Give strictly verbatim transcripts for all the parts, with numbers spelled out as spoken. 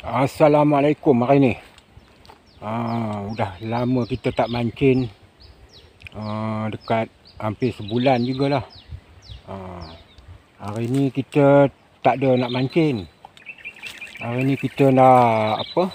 Assalamualaikum hari ni. Ah, udah lama kita tak mancing. Ah, dekat hampir sebulan jugalah. Ah, hari ni kita tak ada nak mancing. Hari ni kita nak apa?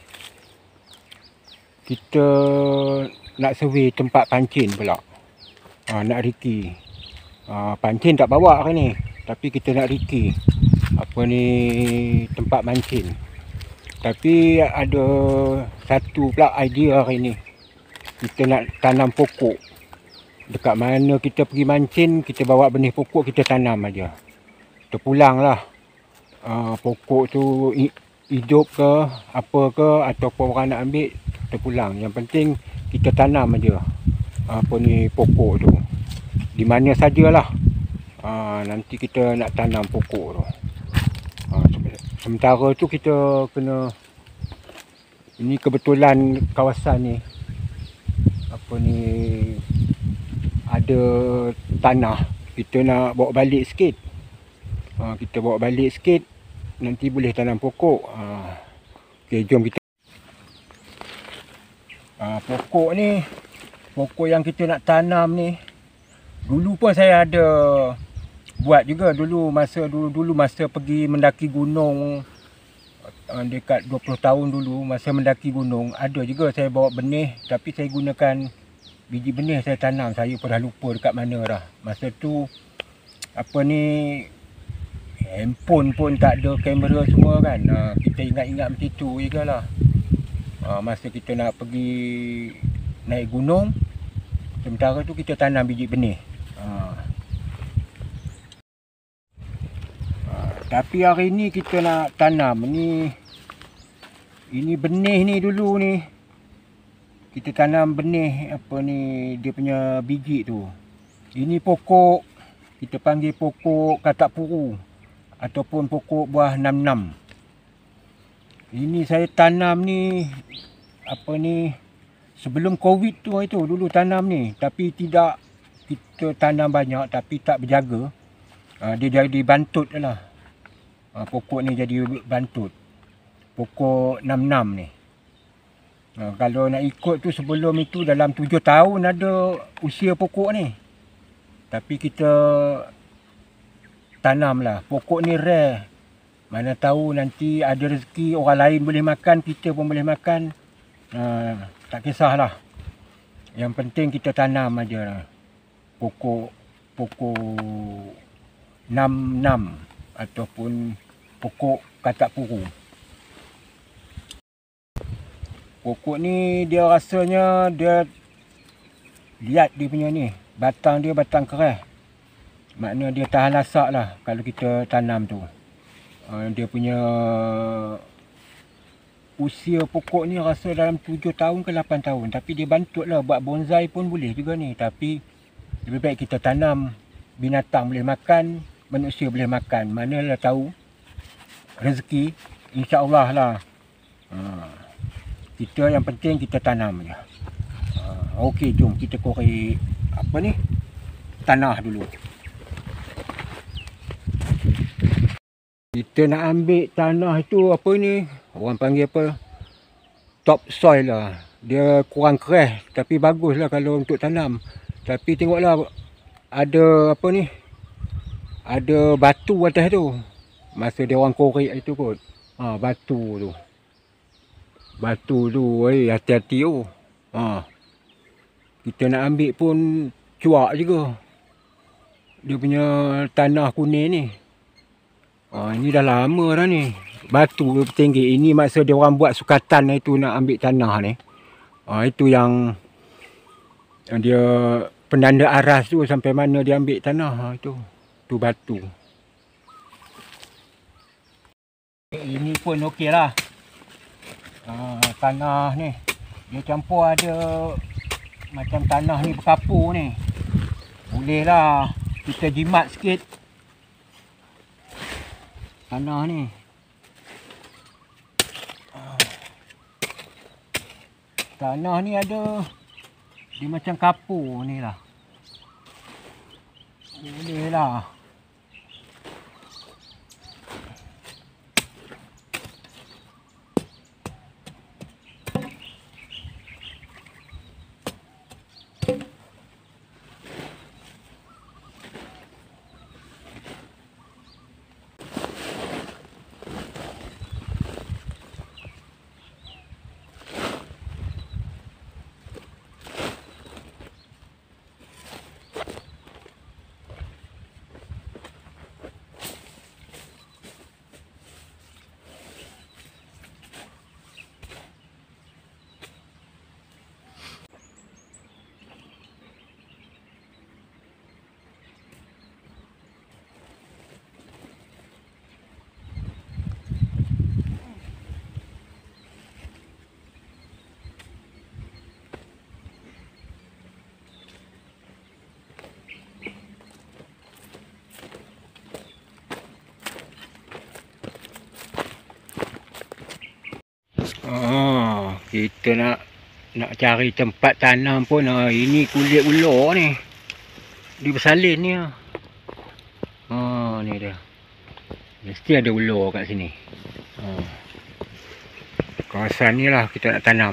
Kita nak survey tempat pancing pula. Ah, nak riki. Ah, pancing tak bawa hari ni, tapi kita nak riki apa ni tempat mancing. Tapi ada satu pula idea hari ni. Kita nak tanam pokok. Dekat mana kita pergi mancing, kita bawa benih pokok, kita tanam aja. Terpulang lah. Uh, pokok tu hidup ke, apa ke, ataupun orang nak ambil, terpulang. Yang penting kita tanam aja. Apa ni pokok tu. Di mana sajalah. Uh, nanti kita nak tanam pokok tu. Uh, Sementara tu kita kena, ini kebetulan kawasan ni apa ni ada tanah, kita nak bawa balik sikit. Ha, kita bawa balik sikit, nanti boleh tanam pokok. Ha, okay, jom kita. Ha, pokok ni, pokok yang kita nak tanam ni, dulu pun saya ada buat juga dulu masa dulu-dulu masa pergi mendaki gunung dekat dua puluh tahun dulu, masa mendaki gunung ada juga saya bawa benih, tapi saya gunakan biji benih saya tanam. Saya pun dah lupa dekat mana dah. Masa tu apa ni handphone pun tak ada, kamera semua kan. Ha, kita ingat-ingat macam tu je lah. Ha, masa kita nak pergi naik gunung, sementara tu kita tanam biji benih. Ha. Tapi hari ni kita nak tanam ni, ini benih ni dulu ni. Kita tanam benih apa ni, dia punya biji tu. Ini pokok, kita panggil pokok katak puru ataupun pokok buah enam enam. Ini saya tanam ni apa ni sebelum Covid tu itu dulu tanam ni, tapi tidak kita tanam banyak tapi tak berjaga. Ha, dia jadi bantut lah. Ha, pokok ni jadi bantut. Pokok enam enam ni. Ha, kalau nak ikut tu sebelum itu dalam tujuh tahun ada usia pokok ni. Tapi kita tanam lah. Pokok ni rare. Mana tahu nanti ada rezeki orang lain boleh makan, kita pun boleh makan. Ha, tak kisahlah. Yang penting kita tanam aja lah. Pokok pokok enam enam ataupun pokok katak puru. Pokok ni dia rasanya dia lihat dia punya ni, batang dia batang keras. Makna dia tahan lasak lah kalau kita tanam tu. Uh, dia punya usia pokok ni rasa dalam tujuh tahun ke lapan tahun. Tapi dia bantut lah, buat bonsai pun boleh juga ni. Tapi lebih baik kita tanam, binatang boleh makan, manusia boleh makan. Manalah tahu rezeki, insya-Allah lah. Ha, kita yang penting kita tanam je. Ha, okey, jom kita korek apa ni? Tanah dulu. Kita nak ambil tanah itu apa ni? Orang panggil apa? Top soil lah. Dia kurang keras tapi baguslah kalau untuk tanam. Tapi tengoklah ada apa ni? Ada batu atas tu. Masa dia orang korek itu kot. Ha, batu tu. Batu tu, eh, hati-hati tu. Ha. Kita nak ambil pun cuak juga. Dia punya tanah kuning ni. Ha, ini dah lama dah ni. Batu tinggi. Ini masa dia orang buat sukatan itu nak ambil tanah ni. Ha, itu yang, yang dia penanda aras tu sampai mana dia ambil tanah. Ha, itu. Tu batu. Ini pun okey lah. Uh, tanah ni. Dia campur ada macam tanah ni berkapur ni. Boleh lah kita jimat sikit. Tanah ni. Uh, tanah ni ada. Dia macam kapur ni lah. Boleh lah. Kita nak nak cari tempat tanam pun. Ha, ini kulit ular ni. Dia bersalin ni. Ha, ha ni dia. Mesti ada ular kat sini. Ha. Kawasan ni lah kita nak tanam.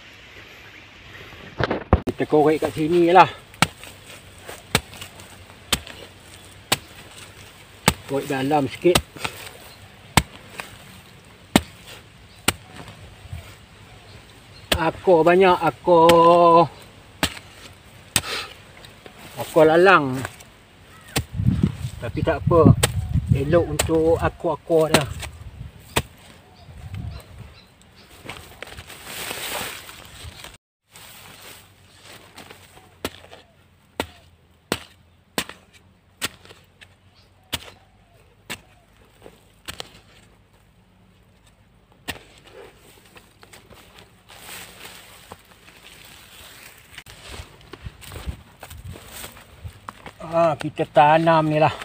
Kita korek kat sini lah. Korek dalam sikit. Akor banyak, akor akor lalang. Tapi tak apa, elok untuk akor-akor dah. Ha, kita tanam ni lah.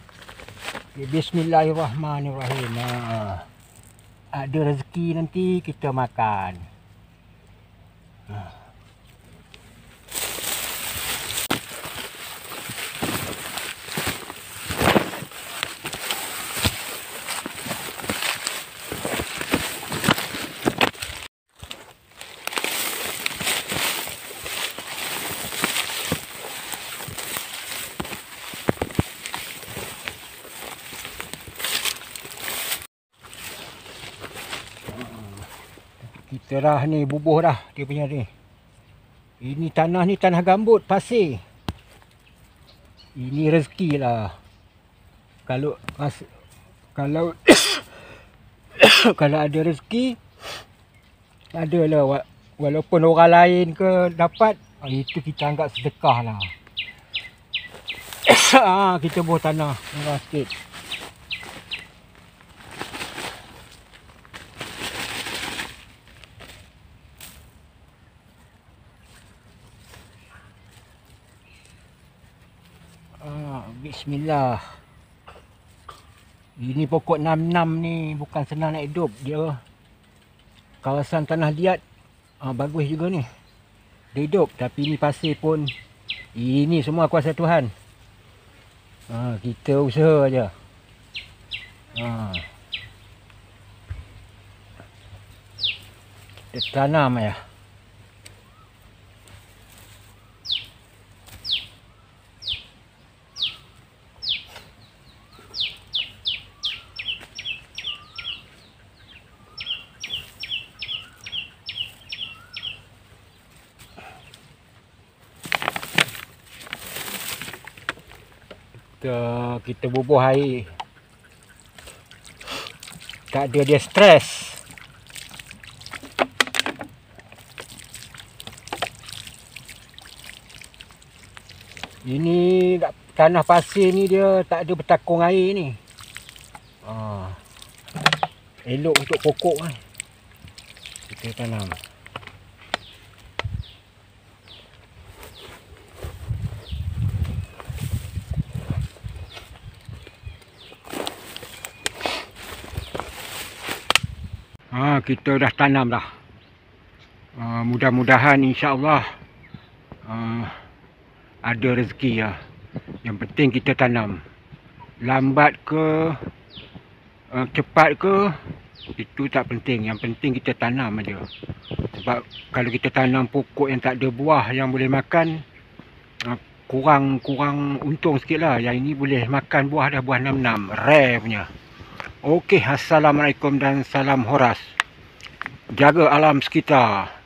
Bismillahirrahmanirrahim. Ha, ada rezeki nanti kita makan. Ha. Kita dah ni bubuh dah dia punya ni. Ini tanah ni tanah gambut, pasir. Ini rezeki lah. Kalau kalau kalau ada rezeki, adalah walaupun orang lain ke dapat, itu kita anggap sedekah lah. Ha, kita bubuh tanah murah sikit. Bismillah. Ini pokok nam-nam ni bukan senang nak hidup. Dia kawasan tanah liat. Ah, bagus juga ni. Dia hidup. Tapi ni pasir pun. Ini semua kuasa Tuhan. Ah, kita usaha aja. Ah. Kita tanam ya. Kita, kita bubuh air. Tak ada dia stres. Ini tanah pasir ni dia tak ada bertakung air ni. Ha. Elok untuk pokok kan. Kita tanam. Ha, kita dah tanam dah. Uh, Mudah-mudahan insya-Allah uh, ada rezeki ya. Yang penting kita tanam. Lambat ke uh, cepat ke, itu tak penting. Yang penting kita tanam aja. Sebab kalau kita tanam pokok yang tak ada buah yang boleh makan, uh, kurang kurang untung sikit lah. Yang ini boleh makan buah dah, buah nam-nam, rare punya. Okey, assalamualaikum dan salam horas. Jaga alam sekitar.